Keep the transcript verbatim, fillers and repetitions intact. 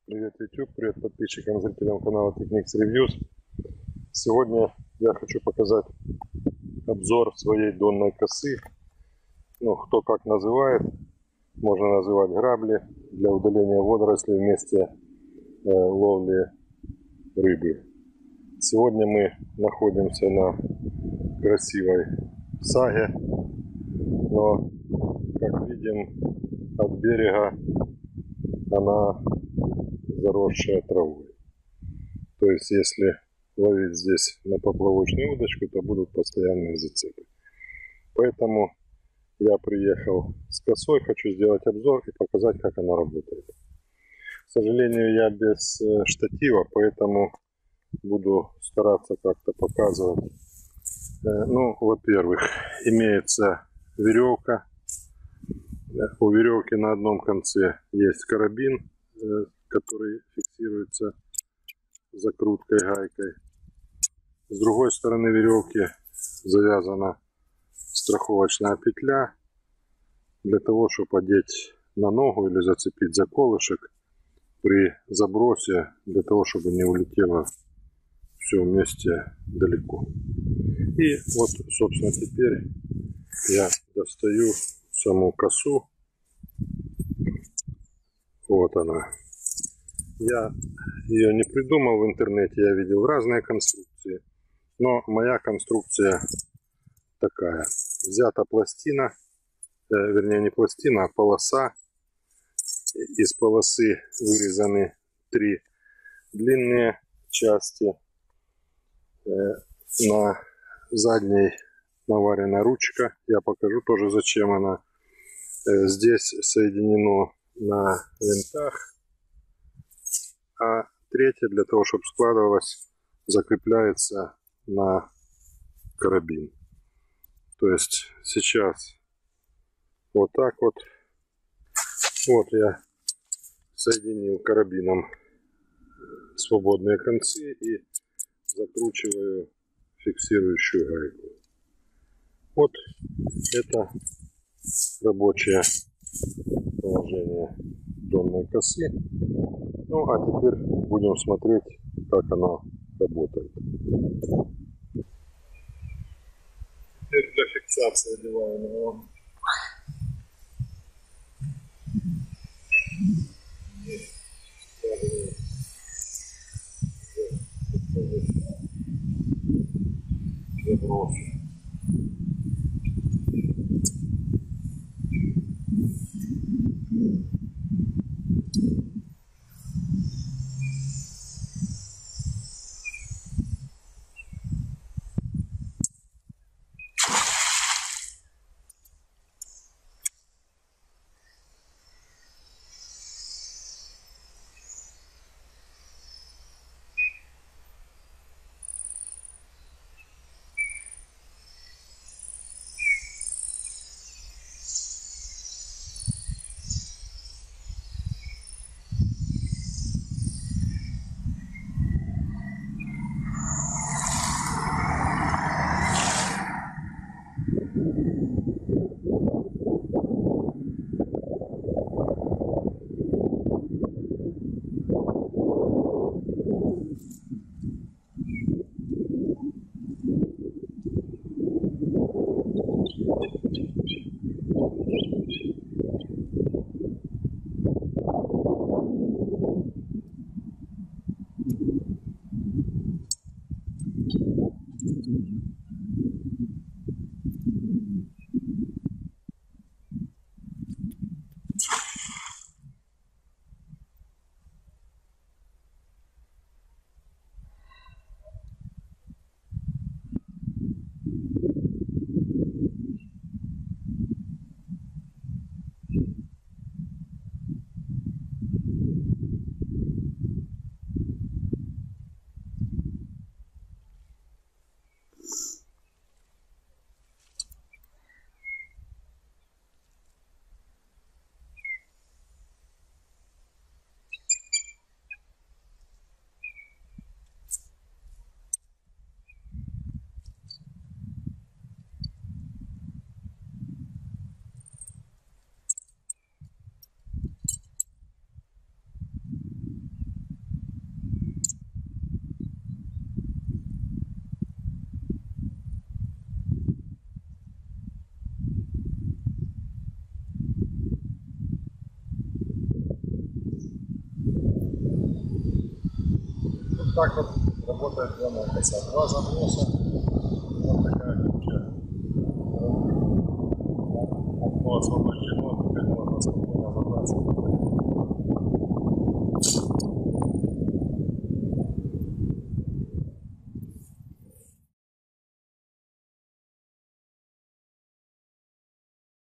Привет, YouTube, привет подписчикам, зрителям канала Technics Reviews. Сегодня я хочу показать обзор своей донной косы. Ну, кто как называет, можно называть грабли для удаления водорослей вместе э, ловли рыбы. Сегодня мы находимся на красивой саге, но, как видим, от берега она заросшая травой. То есть, если ловить здесь на поплавочную удочку, то будут постоянные зацепы. Поэтому я приехал с косой, хочу сделать обзор и показать, как она работает. К сожалению, я без штатива, поэтому буду стараться как-то показывать. Ну, во-первых, имеется веревка. У веревки на одном конце есть карабин, который фиксируется закруткой, гайкой. С другой стороны веревки завязана страховочная петля для того, чтобы одеть на ногу или зацепить за колышек при забросе, для того, чтобы не улетело все вместе далеко. И вот, собственно, теперь я достаю саму косу. Вот она. Я ее не придумал в интернете, я видел разные конструкции, но моя конструкция такая. Взята пластина, э, вернее не пластина, а полоса. Из полосы вырезаны три длинные части. Э, на задней наварена ручка, я покажу тоже зачем она. Э, здесь соединено на винтах. А третья, для того, чтобы складывалась, закрепляется на карабин. То есть сейчас вот так вот. Вот я соединил карабином свободные концы и закручиваю фиксирующую гайку. Вот это рабочее положение донной косы. Ну, а теперь будем смотреть, как она работает. Теперь для фиксации одеваем его. Заброс. так вот работает донная коса. Два заноса, вот такая куча. Окно освобождено, теперь можно спокойно забраться.